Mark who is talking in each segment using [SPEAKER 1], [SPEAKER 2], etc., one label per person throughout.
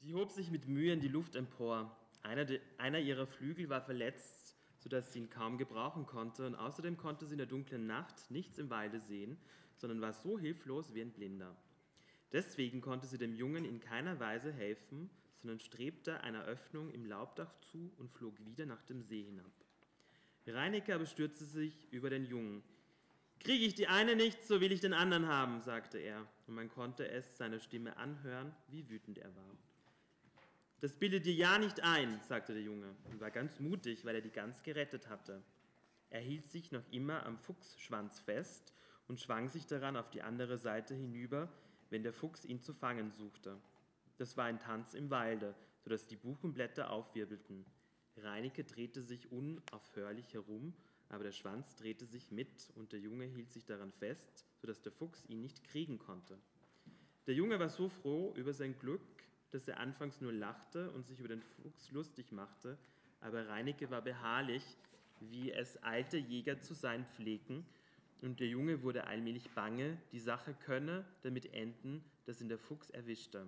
[SPEAKER 1] Sie hob sich mit Mühe in die Luft empor. Einer ihrer Flügel war verletzt, sodass sie ihn kaum gebrauchen konnte, und außerdem konnte sie in der dunklen Nacht nichts im Walde sehen, sondern war so hilflos wie ein Blinder. Deswegen konnte sie dem Jungen in keiner Weise helfen, sondern strebte einer Öffnung im Laubdach zu und flog wieder nach dem See hinab. Reineke aber stürzte sich über den Jungen. »Kriege ich die eine nicht, so will ich den anderen haben«, sagte er, und man konnte es seiner Stimme anhören, wie wütend er war. »Das bilde dir ja nicht ein«, sagte der Junge und war ganz mutig, weil er die Gans gerettet hatte. Er hielt sich noch immer am Fuchsschwanz fest und schwang sich daran auf die andere Seite hinüber, wenn der Fuchs ihn zu fangen suchte. Das war ein Tanz im Walde, sodass die Buchenblätter aufwirbelten. Reineke drehte sich unaufhörlich herum, aber der Schwanz drehte sich mit und der Junge hielt sich daran fest, sodass der Fuchs ihn nicht kriegen konnte. Der Junge war so froh über sein Glück, dass er anfangs nur lachte und sich über den Fuchs lustig machte, aber Reineke war beharrlich, wie es alte Jäger zu sein pflegen, und der Junge wurde allmählich bange, die Sache könne damit enden, dass ihn der Fuchs erwischte.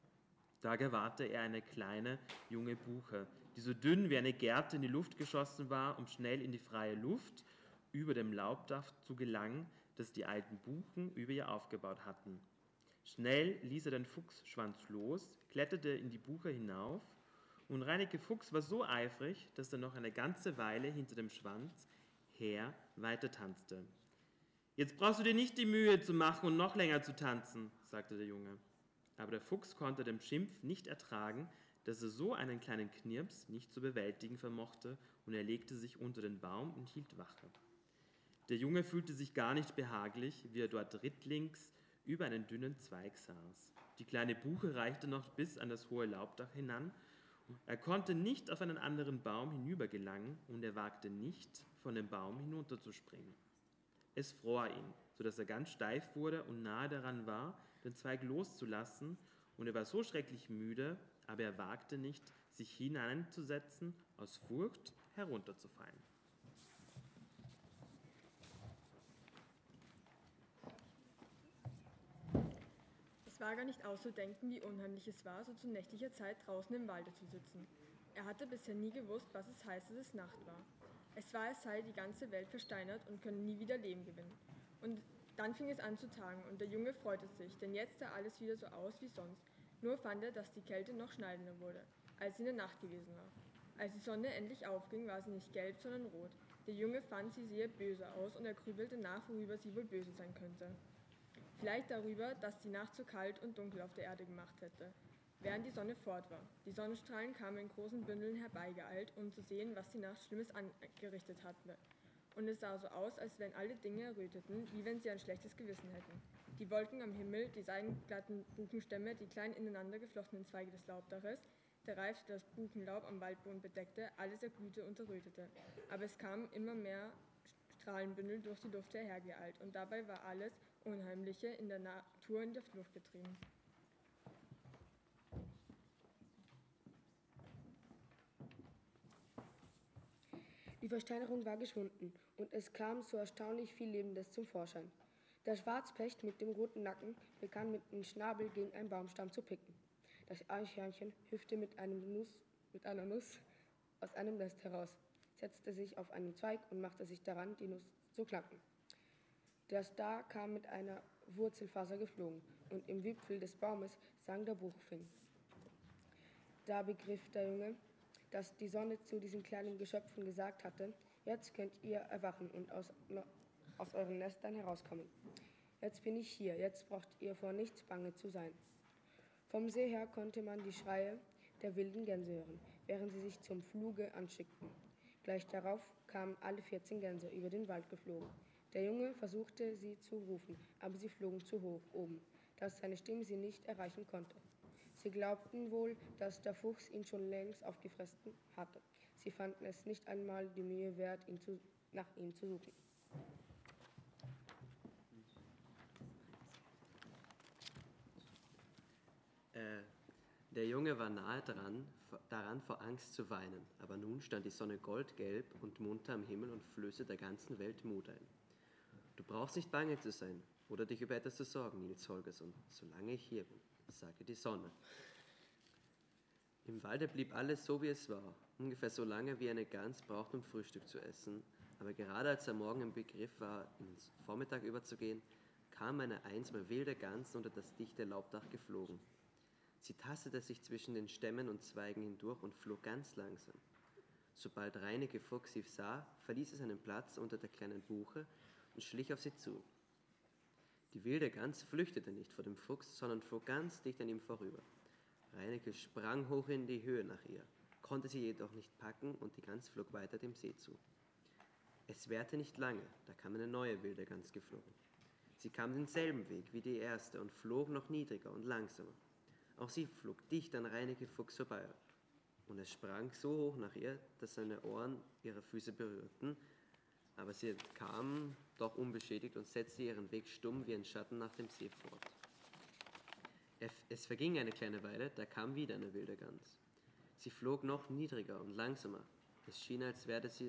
[SPEAKER 1] Da gewahrte er eine kleine, junge Buche, die so dünn wie eine Gerte in die Luft geschossen war, um schnell in die freie Luft über dem Laubdach zu gelangen, das die alten Buchen über ihr aufgebaut hatten. Schnell ließ er den Fuchsschwanz los, kletterte in die Buche hinauf, und Reineke Fuchs war so eifrig, dass er noch eine ganze Weile hinter dem Schwanz her weiter tanzte. »Jetzt brauchst du dir nicht die Mühe zu machen und noch länger zu tanzen«, sagte der Junge. Aber der Fuchs konnte den Schimpf nicht ertragen, dass er so einen kleinen Knirps nicht zu bewältigen vermochte, und er legte sich unter den Baum und hielt Wache. Der Junge fühlte sich gar nicht behaglich, wie er dort rittlings über einen dünnen Zweig saß. Die kleine Buche reichte noch bis an das hohe Laubdach hinan. Er konnte nicht auf einen anderen Baum hinüber gelangen, und er wagte nicht, von dem Baum hinunterzuspringen. Es fror ihn, sodass er ganz steif wurde und nahe daran war, den Zweig loszulassen, und er war so schrecklich müde, aber er wagte nicht, sich hineinzusetzen, aus Furcht herunterzufallen.
[SPEAKER 2] Es war gar nicht auszudenken, wie unheimlich es war, so zu nächtlicher Zeit draußen im Walde zu sitzen. Er hatte bisher nie gewusst, was es heißt, dass es Nacht war. Es war, als sei die ganze Welt versteinert und könne nie wieder Leben gewinnen. Und dann fing es an zu tagen, und der Junge freute sich, denn jetzt sah alles wieder so aus wie sonst. Nur fand er, dass die Kälte noch schneidender wurde, als sie in der Nacht gewesen war. Als die Sonne endlich aufging, war sie nicht gelb, sondern rot. Der Junge fand, sie sehe böse aus, und er grübelte nach, worüber sie wohl böse sein könnte. Vielleicht darüber, dass die Nacht so kalt und dunkel auf der Erde gemacht hätte, während die Sonne fort war. Die Sonnenstrahlen kamen in großen Bündeln herbeigeeilt, um zu sehen, was die Nacht Schlimmes angerichtet hatte. Und es sah so aus, als wenn alle Dinge erröteten, wie wenn sie ein schlechtes Gewissen hätten. Die Wolken am Himmel, die seidenglatten Buchenstämme, die klein ineinander geflochtenen Zweige des Laubdaches, der Reif, der das Buchenlaub am Waldboden bedeckte, alles erglühte und errötete. Aber es kamen immer mehr Strahlenbündel durch die Luft hergeeilt, und dabei war alles Unheimliche in der Natur in die Flucht getrieben.
[SPEAKER 3] Die Versteinerung war geschwunden, und es kam so erstaunlich viel Lebendes zum Vorschein. Der Schwarzpecht mit dem roten Nacken begann mit dem Schnabel gegen einen Baumstamm zu picken. Das Eichhörnchen hüpfte mit einer Nuss aus einem Nest heraus, setzte sich auf einen Zweig und machte sich daran, die Nuss zu knacken. Der Star kam mit einer Wurzelfaser geflogen, und im Wipfel des Baumes sang der Buchfink. Da begriff der Junge, dass die Sonne zu diesen kleinen Geschöpfen gesagt hatte: Jetzt könnt ihr erwachen und aus euren Nestern herauskommen. Jetzt bin ich hier, jetzt braucht ihr vor nichts bange zu sein. Vom See her konnte man die Schreie der wilden Gänse hören, während sie sich zum Fluge anschickten. Gleich darauf kamen alle 14 Gänse über den Wald geflogen. Der Junge versuchte, sie zu rufen, aber sie flogen zu hoch oben, dass seine Stimme sie nicht erreichen konnte. Sie glaubten wohl, dass der Fuchs ihn schon längst aufgefressen hatte. Sie fanden es nicht einmal die Mühe wert, nach ihm zu suchen.
[SPEAKER 4] Der Junge war nahe daran, vor Angst zu weinen, aber nun stand die Sonne goldgelb und munter am Himmel und flößte der ganzen Welt Mut ein. Du brauchst nicht bange zu sein oder dich über etwas zu sorgen, Nils Holgersson, solange ich hier bin, sagte die Sonne. Im Walde blieb alles so, wie es war, ungefähr so lange, wie eine Gans braucht, um Frühstück zu essen. Aber gerade als er morgen im Begriff war, ins Vormittag überzugehen, kam eine einsame wilde Gans unter das dichte Laubdach geflogen. Sie tastete sich zwischen den Stämmen und Zweigen hindurch und flog ganz langsam. Sobald Reineke Fuchs sie sah, verließ er seinen Platz unter der kleinen Buche und schlich auf sie zu. Die wilde Gans flüchtete nicht vor dem Fuchs, sondern flog ganz dicht an ihm vorüber. Reineke sprang hoch in die Höhe nach ihr, konnte sie jedoch nicht packen und die Gans flog weiter dem See zu. Es währte nicht lange, da kam eine neue wilde Gans geflogen. Sie kam denselben Weg wie die erste und flog noch niedriger und langsamer. Auch sie flog dicht an Reineke Fuchs vorbei. Und es sprang so hoch nach ihr, dass seine Ohren ihre Füße berührten, aber sie entkam doch unbeschädigt und setzte ihren Weg stumm wie ein Schatten nach dem See fort. Es verging eine kleine Weile, da kam wieder eine wilde Gans. Sie flog noch niedriger und langsamer. Es schien, als werde es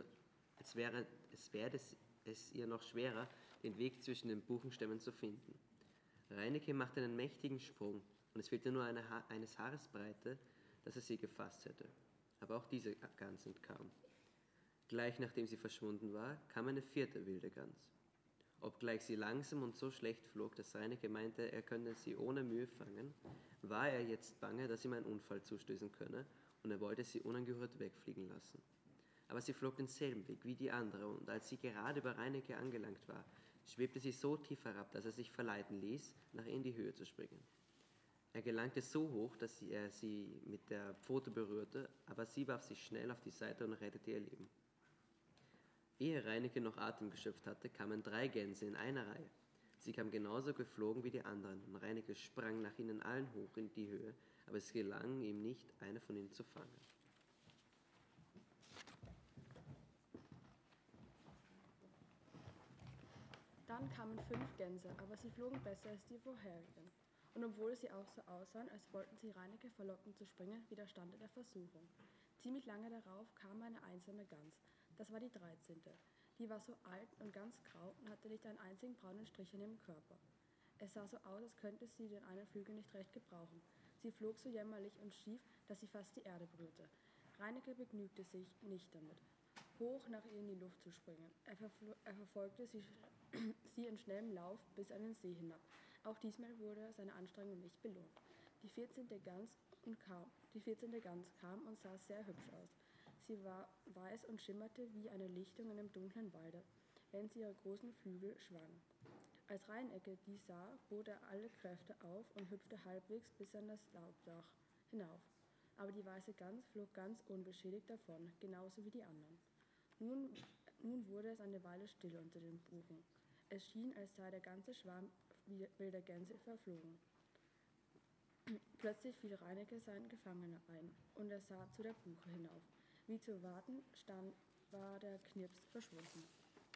[SPEAKER 4] ihr noch schwerer, den Weg zwischen den Buchenstämmen zu finden. Reineke machte einen mächtigen Sprung und es fehlte nur eines Haares Breite, dass er sie gefasst hätte. Aber auch diese Gans entkam. Gleich nachdem sie verschwunden war, kam eine vierte wilde Gans. Obgleich sie langsam und so schlecht flog, dass Reineke meinte, er könne sie ohne Mühe fangen, war er jetzt bange, dass ihm ein Unfall zustößen könne, und er wollte sie unangerührt wegfliegen lassen. Aber sie flog denselben Weg wie die andere, und als sie gerade über Reineke angelangt war, schwebte sie so tief herab, dass er sich verleiten ließ, nach ihr in die Höhe zu springen. Er gelangte so hoch, dass er sie mit der Pfote berührte, aber sie warf sich schnell auf die Seite und rettete ihr Leben. Ehe Reineke noch Atem geschöpft hatte, kamen 3 Gänse in einer Reihe. Sie kamen genauso geflogen wie die anderen, und Reineke sprang nach ihnen allen hoch in die Höhe, aber es gelang ihm nicht, eine von ihnen zu fangen.
[SPEAKER 3] Dann kamen 5 Gänse, aber sie flogen besser als die vorherigen. Und obwohl sie auch so aussahen, als wollten sie Reineke verlocken zu springen, widerstand er der Versuchung. Ziemlich lange darauf kam eine einsame Gans. Das war die 13. Die war so alt und ganz grau und hatte nicht einen einzigen braunen Strich an ihrem Körper. Es sah so aus, als könnte sie den einen Flügel nicht recht gebrauchen. Sie flog so jämmerlich und schief, dass sie fast die Erde berührte. Reineke begnügte sich nicht damit, hoch nach ihr in die Luft zu springen. Er verfolgte sie in schnellem Lauf bis an den See hinab. Auch diesmal wurde seine Anstrengung nicht belohnt. Die 14. Gans kam und sah sehr hübsch aus. Sie war weiß und schimmerte wie eine Lichtung in einem dunklen Walde, wenn sie ihre großen Flügel schwang. Als Reineke die sah, bot er alle Kräfte auf und hüpfte halbwegs bis an das Laubdach hinauf. Aber die weiße Gans flog ganz unbeschädigt davon, genauso wie die anderen. Nun wurde es eine Weile still unter den Buchen. Es schien, als sei der ganze Schwarm wilder Gänse verflogen. Plötzlich fiel Reineke sein Gefangener ein, und er sah zu der Buche hinauf. Wie zu warten stand, war der Knirps verschwunden.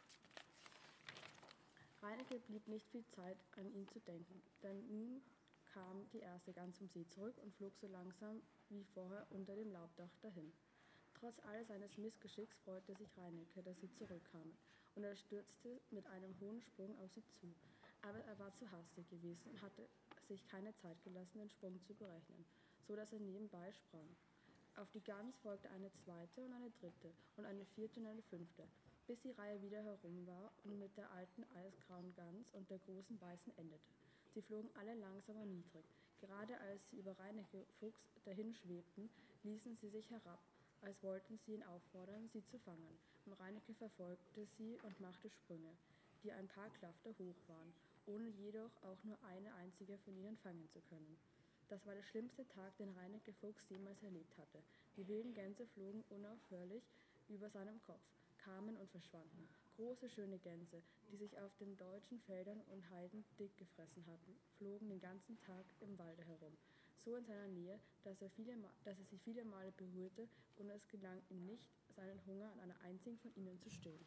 [SPEAKER 3] Reineke blieb nicht viel Zeit, an ihn zu denken, denn nun kam die erste Gans vom See zurück und flog so langsam wie vorher unter dem Laubdach dahin. Trotz all seines Missgeschicks freute sich Reineke, dass sie zurückkamen, und er stürzte mit einem hohen Sprung auf sie zu. Aber er war zu hastig gewesen und hatte sich keine Zeit gelassen, den Sprung zu berechnen, so dass er nebenbei sprang. Auf die Gans folgte eine zweite und eine dritte und eine vierte und eine fünfte, bis die Reihe wieder herum war und mit der alten eisgrauen Gans und der großen weißen endete. Sie flogen alle langsam und niedrig. Gerade als sie über Reineke Fuchs dahinschwebten, ließen sie sich herab, als wollten sie ihn auffordern, sie zu fangen. Und Reineke verfolgte sie und machte Sprünge, die ein paar Klafter hoch waren, ohne jedoch auch nur eine einzige von ihnen fangen zu können. Das war der schlimmste Tag, den Reineke Fuchs jemals erlebt hatte. Die wilden Gänse flogen unaufhörlich über seinem Kopf, kamen und verschwanden. Große, schöne Gänse, die sich auf den deutschen Feldern und Heiden dick gefressen hatten, flogen den ganzen Tag im Walde herum, so in seiner Nähe, dass er sie viele Male berührte, und es gelang ihm nicht, seinen Hunger an einer einzigen von ihnen zu stillen.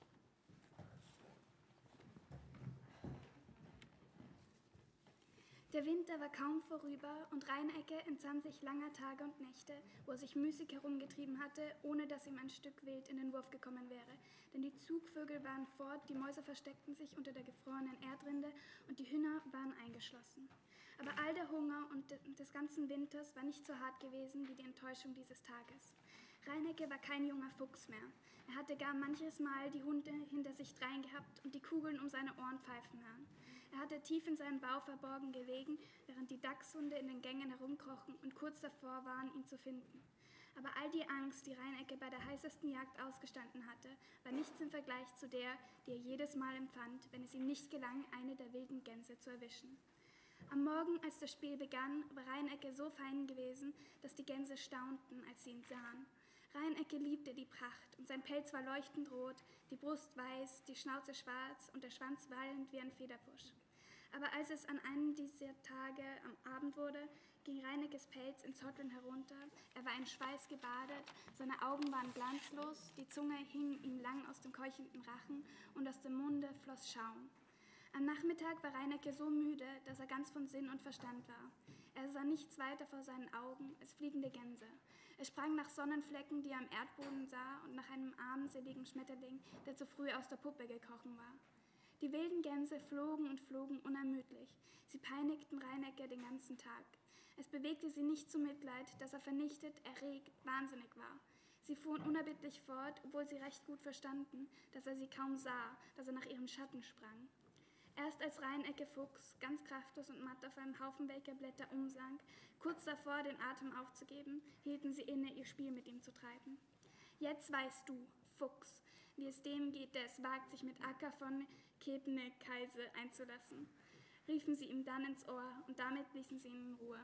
[SPEAKER 5] Der Winter war kaum vorüber und Reineke entsann sich langer Tage und Nächte, wo er sich müßig herumgetrieben hatte, ohne dass ihm ein Stück Wild in den Wurf gekommen wäre. Denn die Zugvögel waren fort, die Mäuse versteckten sich unter der gefrorenen Erdrinde und die Hühner waren eingeschlossen. Aber all der Hunger und des ganzen Winters war nicht so hart gewesen wie die Enttäuschung dieses Tages. Reinecke war kein junger Fuchs mehr. Er hatte gar manches Mal die Hunde hinter sich drein gehabt und die Kugeln um seine Ohren pfeifen hören. Er hatte tief in seinem Bauch verborgen gelegen, während die Dachshunde in den Gängen herumkrochen und kurz davor waren, ihn zu finden. Aber all die Angst, die Reinecke bei der heißesten Jagd ausgestanden hatte, war nichts im Vergleich zu der, die er jedes Mal empfand, wenn es ihm nicht gelang, eine der wilden Gänse zu erwischen. Am Morgen, als das Spiel begann, war Reinecke so fein gewesen, dass die Gänse staunten, als sie ihn sahen. Reinecke liebte die Pracht, und sein Pelz war leuchtend rot, die Brust weiß, die Schnauze schwarz und der Schwanz wallend wie ein Federbusch. Aber als es an einem dieser Tage am Abend wurde, ging Reineckes Pelz ins Hotteln herunter, er war in Schweiß gebadet, seine Augen waren glanzlos, die Zunge hing ihm lang aus dem keuchenden Rachen und aus dem Munde floss Schaum. Am Nachmittag war Reinecke so müde, dass er ganz von Sinn und Verstand war. Er sah nichts weiter vor seinen Augen als fliegende Gänse. Er sprang nach Sonnenflecken, die er am Erdboden sah, und nach einem armseligen Schmetterling, der zu früh aus der Puppe gekrochen war. Die wilden Gänse flogen und flogen unermüdlich. Sie peinigten Reinecke den ganzen Tag. Es bewegte sie nicht zu Mitleid, dass er vernichtet, erregt, wahnsinnig war. Sie fuhren unerbittlich fort, obwohl sie recht gut verstanden, dass er sie kaum sah, dass er nach ihrem Schatten sprang. Erst als Reinecke Fuchs, ganz kraftlos und matt auf einem Haufen welker Blätter umsank, kurz davor den Atem aufzugeben, hielten sie inne, ihr Spiel mit ihm zu treiben. Jetzt weißt du, Fuchs, wie es dem geht, der es wagt, sich mit Acker von Kebnekaise einzulassen, riefen sie ihm dann ins Ohr, und damit ließen sie ihn in Ruhe.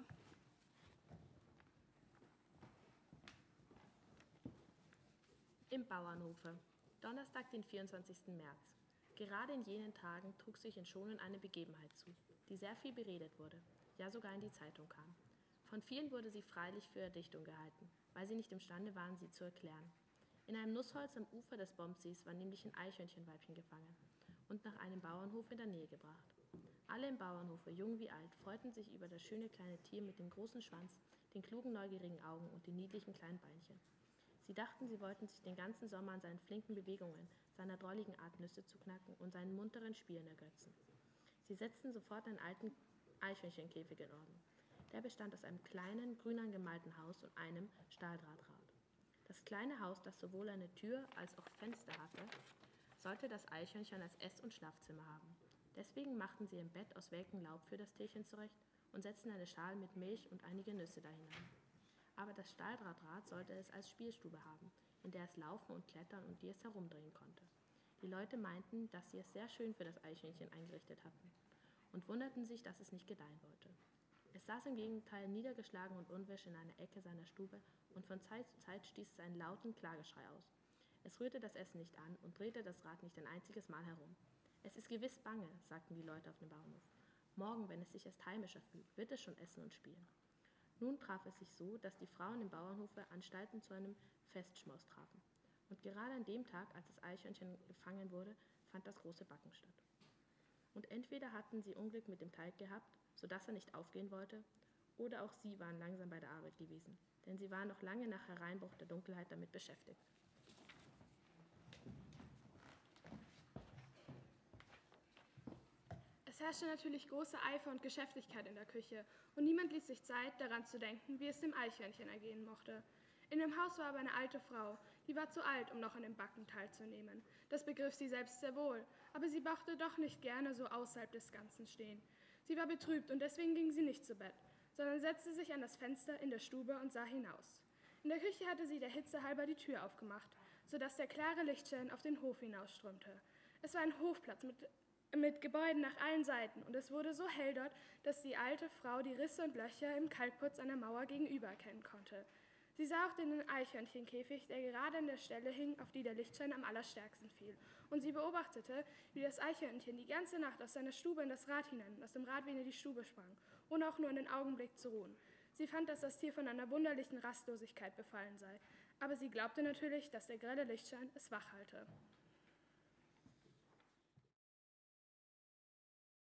[SPEAKER 6] Im Bauernhofe, Donnerstag, den 24. März. Gerade in jenen Tagen trug sich in Schonen eine Begebenheit zu, die sehr viel beredet wurde, ja sogar in die Zeitung kam. Von vielen wurde sie freilich für Erdichtung gehalten, weil sie nicht imstande waren, sie zu erklären. In einem Nussholz am Ufer des Bombsees war nämlich ein Eichhörnchenweibchen gefangen und nach einem Bauernhof in der Nähe gebracht. Alle im Bauernhofe, jung wie alt, freuten sich über das schöne kleine Tier mit dem großen Schwanz, den klugen, neugierigen Augen und den niedlichen kleinen Beinchen. Sie dachten, sie wollten sich den ganzen Sommer an seinen flinken Bewegungen, seiner drolligen Art Nüsse zu knacken und seinen munteren Spielen ergötzen. Sie setzten sofort einen alten Eichhörnchenkäfig in Ordnung. Der bestand aus einem kleinen, grün angemalten Haus und einem Stahldrahtrad. Das kleine Haus, das sowohl eine Tür als auch Fenster hatte, sollte das Eichhörnchen als Ess- und Schlafzimmer haben. Deswegen machten sie ein Bett aus welkem Laub für das Tierchen zurecht und setzten eine Schale mit Milch und einige Nüsse dahinein. Aber das Stahldrahtrad sollte es als Spielstube haben, in der es laufen und klettern und die es herumdrehen konnte. Die Leute meinten, dass sie es sehr schön für das Eichhörnchen eingerichtet hatten und wunderten sich, dass es nicht gedeihen wollte. Es saß im Gegenteil niedergeschlagen und unwirsch in einer Ecke seiner Stube und von Zeit zu Zeit stieß es einen lauten Klageschrei aus. Es rührte das Essen nicht an und drehte das Rad nicht ein einziges Mal herum. Es ist gewiss bange, sagten die Leute auf dem Bauernhof. Morgen, wenn es sich erst heimischer fühlt, wird es schon essen und spielen. Nun traf es sich so, dass die Frauen im Bauernhofe Anstalten zu einem Festschmaus trafen. Und gerade an dem Tag, als das Eichhörnchen gefangen wurde, fand das große Backen statt. Und entweder hatten sie Unglück mit dem Teig gehabt, sodass er nicht aufgehen wollte, oder auch sie waren langsam bei der Arbeit gewesen, denn sie waren noch lange nach Hereinbruch der Dunkelheit damit beschäftigt.
[SPEAKER 2] Es herrschte natürlich große Eifer und Geschäftigkeit in der Küche, und niemand ließ sich Zeit, daran zu denken, wie es dem Eichhörnchen ergehen mochte. In dem Haus war aber eine alte Frau, die war zu alt, um noch an dem Backen teilzunehmen. Das begriff sie selbst sehr wohl, aber sie mochte doch nicht gerne so außerhalb des Ganzen stehen. Sie war betrübt, und deswegen ging sie nicht zu Bett, sondern setzte sich an das Fenster in der Stube und sah hinaus. In der Küche hatte sie der Hitze halber die Tür aufgemacht, sodass der klare Lichtschein auf den Hof hinausströmte. Es war ein Hofplatz mit Gebäuden nach allen Seiten, und es wurde so hell dort, dass die alte Frau die Risse und Löcher im Kalkputz an der Mauer gegenüber erkennen konnte. Sie sah auch den Eichhörnchenkäfig, der gerade an der Stelle hing, auf die der Lichtschein am allerstärksten fiel, und sie beobachtete, wie das Eichhörnchen die ganze Nacht aus seiner Stube in das Rad hinein und aus dem Rad wieder in die Stube sprang, ohne auch nur einen Augenblick zu ruhen. Sie fand, dass das Tier von einer wunderlichen Rastlosigkeit befallen sei, aber sie glaubte natürlich, dass der grelle Lichtschein es wach halte.